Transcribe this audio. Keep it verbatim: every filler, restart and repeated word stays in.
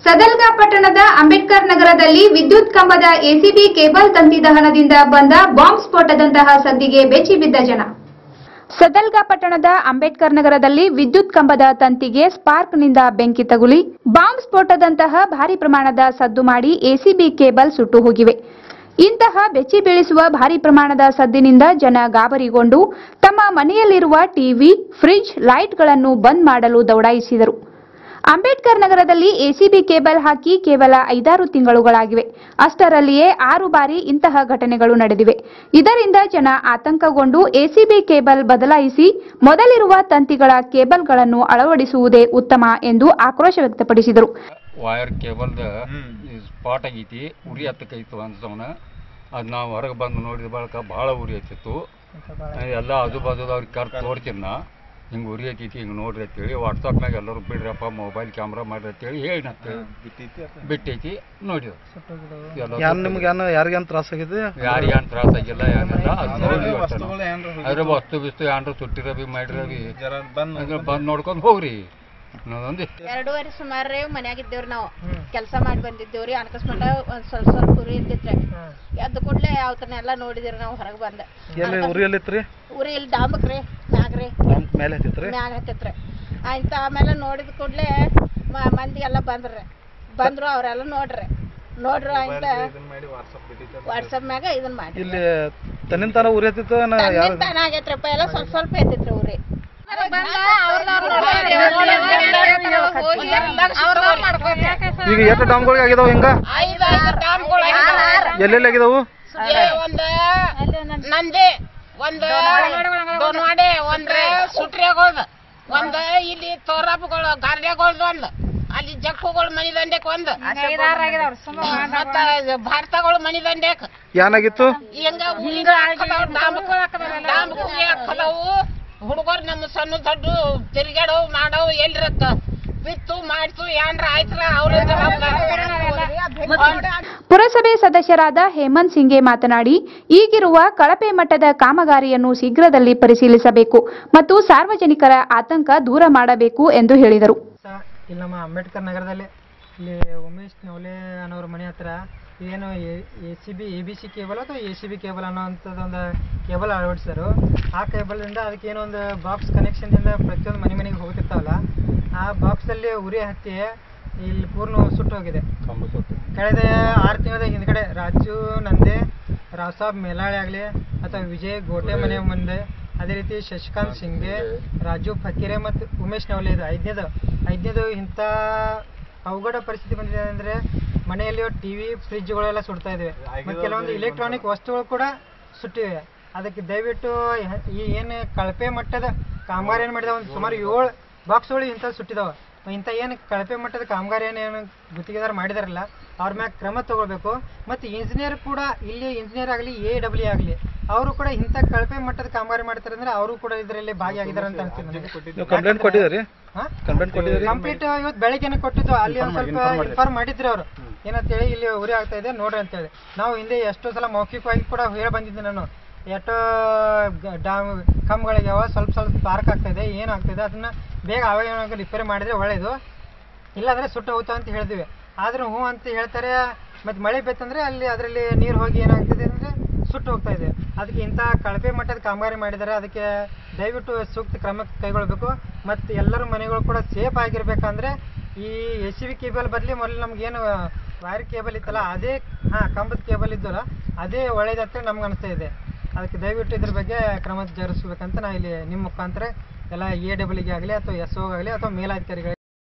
ಸದಲ್ಗಾ ಪಟ್ಟಣದ ಅಂಬೇಡ್ಕರ್ ನಗರದಲ್ಲಿ ವಿದ್ಯುತ್ ಕಂಬದ ಎಸಿಬಿ ಕೇಬಲ್ ತಂತಿ ದಹನದಿಂದ ಬಂದ ಬಾಂಬ್ ಸ್ಫೋಟದಂತಹ ಸದ್ದಿಗೆ ಬೆಚ್ಚಿಬಿದ್ದ ಜನ. ಸದಲ್ಗಾ ಪಟ್ಟಣದ ಅಂಬೇಡ್ಕರ್ ನಗರದಲ್ಲಿ ವಿದ್ಯುತ್ ಕಂಬದ ತಂತಿಗೆ ಸ್ಪಾರ್ಕ್ನಿಂದ ಬೆಂಕಿ ತಗುಲಿ ಬಾಂಬ್ ಸ್ಫೋಟದಂತಹ ಭಾರಿ ಪ್ರಮಾಣದ ಸದ್ದು ಮಾಡಿ ಎಸಿಬಿ ಕೇಬಲ್ ಸುಟ್ಟು ಹೋಗಿವೆ. ಇಂತಹ ಬೆಚ್ಚಿ ಬೀಳಿಸುವ ಭಾರಿ ಪ್ರಮಾಣದ ಸದ್ದಿನಿಂದ ಜನ ಗಾಬರಿಗೊಂಡು ತಮ್ಮ ಮನೆಯಲ್ಲಿರುವ ಟಿವಿ, ಫ್ರಿಡ್ಜ್, ಲೈಟ್ಗಳನ್ನು ಬಂದ್ ಮಾಡಲು ದೌಡಾಯಿಸಿದರು. ಅಂಬೇಡ್ಕರ್ ನಗರದಲ್ಲಿ ಎಸಿಬಿ ಕೇಬಲ್ ಹಾಕಿ ಕೇವಲ ಐದಾರು ತಿಂಗಳುಗಳಾಗಿವೆ. ಅಷ್ಟರಲ್ಲಿಯೇ ಆರು ಬಾರಿ ಇಂತಹ ಘಟನೆಗಳು ನಡೆದಿವೆ. ಇದರಿಂದ ಜನ ಆತಂಕಗೊಂಡು ಎಸಿಬಿ ಕೇಬಲ್ ಬದಲಾಯಿಸಿ ಮೊದಲಿರುವ ತಂತಿಗಳ ಕೇಬಲ್ಗಳನ್ನು ಅಳವಡಿಸುವುದೇ ಉತ್ತಮ ಎಂದು ಆಕ್ರೋಶ ವ್ಯಕ್ತಪಡಿಸಿದರು. ವೈರ್ ಕೇಬಲ್ ಸ್ಪಾಟ್ ಆಗೈತಿ, ಉರಿ ಹತ್ತಕ್ಕೈತು ಅನ್ಸವನ ಅದು ನಾವು ಹೊರಗೆ ಬಂದು ನೋಡಿದ ಬಳಿಕ ಭಾಳ ಉರಿ ಹತ್ತಿತ್ತು. ಎಲ್ಲ ಆಜು ಬಾಜುದ ಅವ್ರಿಗೆ ಕರ್ ತೋರ್ತಿನ ಹಿಂಗೆ ಉರಿ ಹತ್ತೈತಿ, ಹಿಂಗೆ ನೋಡ್ರಿ ಅಂತೇಳಿ ವಾಟ್ಸಪ್ನಾಗ ಎಲ್ಲರೂ ಬಿಡ್ರಪ್ಪ ಮೊಬೈಲ್ ಕ್ಯಾಮ್ರಾ ಮಾಡ್ರಿ ಅಂತೇಳಿ ಹೇಳಿ ಬಿಟ್ಟೈತಿ. ನೋಡಿದ್ರು ನಿಮ್ಗೆ ಯಾರಿಗೇನು ತ್ರಾಸ ಆಗಿದೆ? ಯಾರಿಗೇನು ತ್ರಾಸ ಆಗಿಲ್ಲ, ಏನಿಲ್ಲ. ಅದು ನೋಡಿ ಅದ್ರ ವಸ್ತು ಬಿಸ್ತು ಏನ್ರ ಸುಟ್ಟಿರವಿ ಮಾಡಿರವಿ ಬಂದು ನೋಡ್ಕೊಂಡು ಹೋಗ್ರಿ. ಎರಡೂವರೆ ಸುಮಾರು ಮನ್ಯಾಗಿದ್ದೇವ್ರಿ, ನಾವು ಕೆಲಸ ಮಾಡಿ ಬಂದಿದ್ದೇವ್ರಿ. ಅನ್ಕಸ್ಮಾಟ ಒಂದ್ ಸ್ವಲ್ಪ ಸ್ವಲ್ಪ ಉರಿ ಇದ್ದಿತ್ರಿ. ಎದ್ದು ಕೂಡ್ಲೆ ಅವತನ್ನೆಲ್ಲ ನೋಡಿದಿರಿ ನಾವು ಹೊರಗೆ ಬಂದ. ಉರಿ ಎಲ್ಲಿತ್ರಿ? ಉರಿ ಇಲ್ಲಿ ಡಾಂಬಕ್ರಿ ಮ್ಯಾಗ್ರಿ ಮ್ಯಾಲೆ ಹತ್ತಿತ್ರಿ ಮ್ಯಾಗ ಹತ್ತಿತ್ರಿ. ಆಯ್ತ ಆಮೇಲೆ ನೋಡಿದ ಕೂಡ್ಲೆ ಮಂದಿ ಎಲ್ಲ ಬಂದ್ರಿ. ಬಂದ್ರು ಅವ್ರೆಲ್ಲ ನೋಡ್ರಿ ನೋಡ್ರು ಆಯ್ತ ವಾಟ್ಸಪ್ ಮ್ಯಾಗ ಇದನ್ ಮಾಡಿ ಇಲ್ಲಿ ತನ್ನಿನ ತಾನ ಉರಿ ಹತ್ತಿತ್ತು ತಾನ ಆಗೈತ್ರಪ್ಪ. ಎಲ್ಲ ಸ್ವಲ್ಪ ಸ್ವಲ್ಪ ಎತ್ತಿತ್ರಿ ಉರಿ. ಈಗ ಎಷ್ಟು ಡಾಮ್ಗಳು ಆಗಿದಾವ? ಹಿಂಗ ಎಲ್ಲೆಲ್ಲಿ ಆಗಿದಾವು? ಒಂದ ನಂದಿ, ಒಂದ್ ದೊನ್ವಾಡೆ, ಒಂದ್ ಸುಟ್ರಿಯಾಗೋಳ್ದ, ಒಂದ್ ಇಲ್ಲಿ ತೋರಾಪಗಳು ಗಾರ್ಡ್ಯಾಗೋಳ್ದು, ಒಂದ್ ಅಲ್ಲಿ ಜಕ್ಕುಗಳು ಮನಿ ದಂಡೆಕ್, ಒಂದ್ ಮತ್ತ ಭಾರತಗಳು ಮನಿ ದಂಡೆಕ್. ಏನಾಗಿತ್ತು? ಹಿಂಗ ಡಾಮ್ ಉರಿ ಹಾಕದವು. ಹುಡುಗರು ನಮ್ಮ ಸಣ್ಣ ದೊಡ್ಡ ತಿರ್ಗಾಡವು ಮಾಡವು ಎಲ್ರಕ್ಕ ಬಿತ್ತು ಮಾಡ್ತು ಏನ್ರ ಆಯ್ತರ ಅವ್ರ. ಪುರಸಭೆ ಸದಸ್ಯರಾದ ಹೇಮಂತ್ ಸಿಂಗೆ ಮಾತನಾಡಿ, ಈಗಿರುವ ಕಳಪೆ ಮಟ್ಟದ ಕಾಮಗಾರಿಯನ್ನು ಶೀಘ್ರದಲ್ಲಿ ಪರಿಶೀಲಿಸಬೇಕು ಮತ್ತು ಸಾರ್ವಜನಿಕರ ಆತಂಕ ದೂರ ಮಾಡಬೇಕು ಎಂದು ಹೇಳಿದರು. ಇಲ್ಲಿ ನಮ್ಮ ಅಂಬೇಡ್ಕರ್ ನಗರದಲ್ಲಿ ಇಲ್ಲಿ ಉಮೇಶ್ ನವಲೆ ಅನ್ನೋರ ಮನೆ ಹತ್ರ ಏನು A C B A B C cable ಅಥವಾ ಎ ಸಿ ಬಿ ಕೇಬಲ್ ಅನ್ನೋವಂಥದ್ದೊಂದು ಕೇಬಲ್ ಅಳವಡಿಸಿದರು. ಆ ಕೇಬಲಿಂದ ಅದಕ್ಕೆ ಏನೋ ಒಂದು ಬಾಕ್ಸ್ ಕನೆಕ್ಷನ್ದಿಂದ ಪ್ರತಿಯೊಂದು ಮನೆ ಮನೆಗೆ ಹೋಗ್ತಿರ್ತಾವಲ್ಲ, ಆ ಬಾಕ್ಸಲ್ಲಿ ಉರಿ ಹತ್ತಿ ಇಲ್ಲಿ ಪೂರ್ಣ ಸುಟ್ಟೋಗಿದೆ. ಕಳೆದ ಆರು ತಿಂಗಳ ಹಿಂದ್ಗಡೆ ರಾಜು ನಂದೆ, ರಾವ್ ಸಾಬ್ ಮೇಲಾಳೆ ಆಗಲಿ ಅಥವಾ ವಿಜಯ್ ಗೋಟೆ ಮನೆ ಮುಂದೆ, ಅದೇ ರೀತಿ ಶಶಿಕಾಂತ್ ಸಿಂಗೆ, ರಾಜು ಫಕೀರೆ ಮತ್ತು ಉಮೇಶ್ ನವಲೆ ಇದು ಐದನೇದು ಐದನೇದು ಇಂಥ ಅವಘಡ ಪರಿಸ್ಥಿತಿ ಬಂದಿದೆ ಅಂದರೆ ಮನೆಯಲ್ಲಿ ಟಿ ವಿ, ಫ್ರಿಡ್ಜ್ಗಳೆಲ್ಲ ಸುಡ್ತಾ ಇದ್ದಾವೆ ಮತ್ತು ಕೆಲವೊಂದು ಇಲೆಕ್ಟ್ರಾನಿಕ್ ವಸ್ತುಗಳು ಕೂಡ ಸುಟ್ಟಿವೆ. ಅದಕ್ಕೆ ದಯವಿಟ್ಟು ಈ ಏನು ಕಳಪೆ ಮಟ್ಟದ ಕಾಮಗಾರಿ ಏನು ಮಾಡಿದಾವೆ, ಒಂದು ಸುಮಾರು ಏಳು ಬಾಕ್ಸ್ಗಳು ಇಂಥ ಸುಟ್ಟಿದಾವೆ. ಇಂಥ ಏನು ಕಳಪೆ ಮಟ್ಟದ ಕಾಮಗಾರಿ ಏನು ಗುತ್ತಿಗೆದಾರ ಮಾಡಿದಾರಲ್ಲ ಅವ್ರ ಮ್ಯಾಗ ಕ್ರಮ ತಗೊಳ್ಬೇಕು. ಮತ್ತು ಇಂಜಿನಿಯರ್ ಕೂಡ ಇಲ್ಲಿ ಇಂಜಿನಿಯರ್ ಆಗಲಿ ಎ ಡಬ್ಲ್ಯೂ ಆಗಲಿ ಅವರು ಕೂಡ ಇಂಥ ಕಳಪೆ ಮಟ್ಟದ ಕಾಮಗಾರಿ ಮಾಡ್ತಾರೆ ಅಂದ್ರೆ ಅವರು ಕೂಡ ಇದರಲ್ಲಿ ಭಾಗಿಯಾಗಿದ್ದಾರೆ ಅಂತ ಅನ್ಸುತ್ತೆ. ಕಂಪ್ಲೇಂಟ್ ಕೊಟ್ಟಿದ್ದಾರೆ? ಕಂಪ್ಲೀಟ್ ಇವತ್ತು ಬೆಳಿಗ್ಗೆನೆ ಕೊಟ್ಟಿದ್ದು. ಅಲ್ಲಿ ಒಂದು ಸ್ವಲ್ಪ ಇನ್ಫಾರ್ಮ್ ಮಾಡಿದ್ರು ಅವರು ಏನಂತೇಳಿ ಇಲ್ಲಿ ಉರಿ ಆಗ್ತಾ ಇದೆ ನೋಡ್ರಿ ಅಂತೇಳಿ. ನಾವು ಹಿಂದೆ ಎಷ್ಟೋ ಸಲ ಮೌಖಿಕವಾಗಿ ಕೂಡ ಹೇಳಿ ಬಂದಿದ್ದೆ ನಾನು. ಎಷ್ಟೋ ಡಾಮ್ ಕಂಬಗಳಿಗೆ ಸ್ವಲ್ಪ ಸ್ವಲ್ಪ ಪಾರ್ಕ್ ಆಗ್ತಾ ಇದೆ, ಏನಾಗ್ತಾಯಿದೆ ಅದನ್ನ ಬೇಗ ಅವಯವ ರಿಪೇರಿ ಮಾಡಿದರೆ ಒಳ್ಳೆಯದು, ಇಲ್ಲಾಂದರೆ ಸುಟ್ಟು ಹೋಗ್ತಾ ಅಂತ ಹೇಳಿದ್ವಿ. ಆದರೂ ಹ್ಞೂ ಅಂತ ಹೇಳ್ತಾರೆ. ಮತ್ತು ಮಳೆ ಬೇಕಂದರೆ ಅಲ್ಲಿ ಅದರಲ್ಲಿ ನೀರು ಹೋಗಿ ಏನಾಗ್ತದೆ ಅಂದರೆ ಸುಟ್ಟು ಹೋಗ್ತಾ ಇದೆ. ಅದಕ್ಕೆ ಇಂಥ ಕಳಪೆ ಮಟ್ಟದ ಕಾಮಗಾರಿ ಮಾಡಿದ್ದಾರೆ. ಅದಕ್ಕೆ ದಯವಿಟ್ಟು ಸೂಕ್ತ ಕ್ರಮ ಕೈಗೊಳ್ಳಬೇಕು. ಮತ್ತು ಎಲ್ಲರೂ ಮನೆಗಳು ಕೂಡ ಸೇಫ್ ಆಗಿರ್ಬೇಕಂದ್ರೆ ಈ ಎಸ್ ಸಿ ಬಿ ಕೇಬಲ್ ಬದಲಿ ಮೊದಲು ನಮಗೇನು ವೈರ್ ಕೇಬಲ್ ಇತ್ತಲ್ಲ ಅದೇ, ಹಾಂ ಕಂಬದ ಕೇಬಲ್ ಇದ್ದಲ್ಲ ಅದೇ ಒಳ್ಳೇದಂತ ನಮ್ಗೆ ಅನಿಸ್ತಾ ಇದೆ. ಅದಕ್ಕೆ ದಯವಿಟ್ಟು ಇದ್ರ ಬಗ್ಗೆ ಕ್ರಮ ಜರುಗಿಸ್ಬೇಕಂತ ನಾ ಇಲ್ಲಿ ನಿಮ್ಮ ಮುಖಾಂತರ ಎಲ್ಲ ಎ ಡಬ್ಲ್ಯೂಗೆ ಆಗಲಿ ಅಥವಾ ಎಸ್ ಓ ಆಗಲಿ ಅಥವಾ ಮೇಲಾಧಿಕಾರಿಗಳಿಗೆ